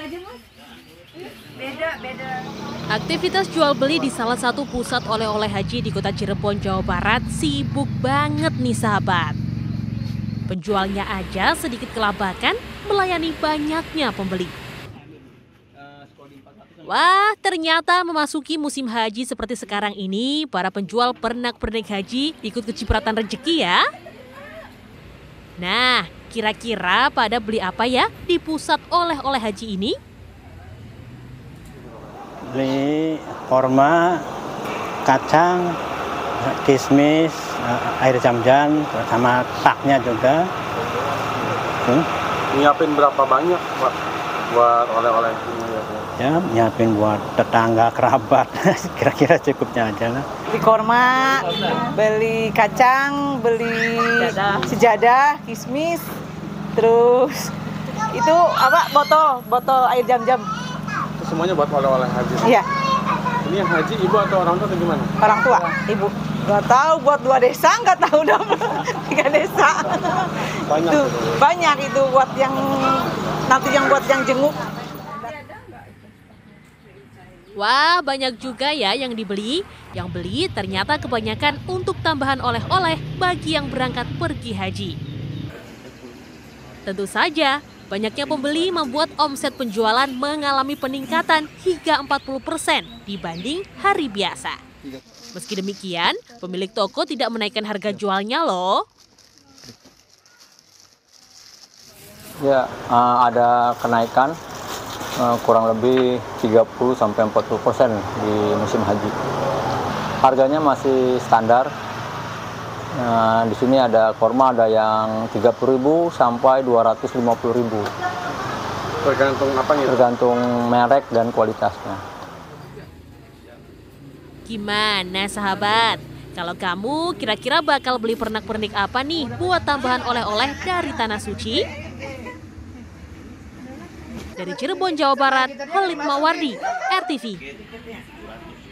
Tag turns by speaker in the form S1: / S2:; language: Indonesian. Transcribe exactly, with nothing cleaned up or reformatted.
S1: Beda, beda.
S2: Aktivitas jual beli di salah satu pusat oleh-oleh haji di kota Cirebon, Jawa Barat sibuk banget nih sahabat. Penjualnya aja sedikit kelabakan melayani banyaknya pembeli. Wah, ternyata memasuki musim haji seperti sekarang ini, para penjual pernak-pernik haji ikut kecipratan rezeki ya. Nah, kira-kira pada beli apa ya di pusat oleh-oleh haji ini?
S3: Beli korma, kacang, kismis, air jam-jam, sama taknya juga. Hmm.
S4: Nyiapin berapa banyak Pak buat oleh-oleh ini?
S3: Ya, nyiapin buat tetangga, kerabat, kira-kira cukupnya aja lah.
S1: Beli korma, beli kacang, beli sejadah, kismis, terus itu apa botol, botol air jam-jam.
S4: Itu semuanya buat oleh-oleh haji?
S1: Iya.
S4: Ini yang haji ibu atau orang tua atau gimana?
S1: Orang tua, ibu. Gak tahu buat dua desa, nggak tahu dong. Tiga desa.
S4: Banyak
S1: itu,
S4: itu.
S1: Banyak itu buat yang nanti yang buat yang jenguk.
S2: Wah, banyak juga ya yang dibeli. Yang beli ternyata kebanyakan untuk tambahan oleh-oleh bagi yang berangkat pergi haji. Tentu saja, banyaknya pembeli membuat omset penjualan mengalami peningkatan hingga empat puluh persen dibanding hari biasa. Meski demikian, pemilik toko tidak menaikkan harga jualnya loh.
S5: Ya, ada kenaikan kurang lebih tiga puluh sampai empat puluh persen di musim haji. Harganya masih standar. Nah, di sini ada korma ada yang tiga puluh ribu sampai dua ratus lima puluh ribu.
S4: Tergantung apanya?
S5: Tergantung merek dan kualitasnya.
S2: Gimana sahabat? Kalau kamu kira-kira bakal beli pernak-pernik apa nih buat tambahan oleh-oleh dari Tanah Suci? Dari Cirebon, Jawa Barat, Khalid Mawardi, R T V.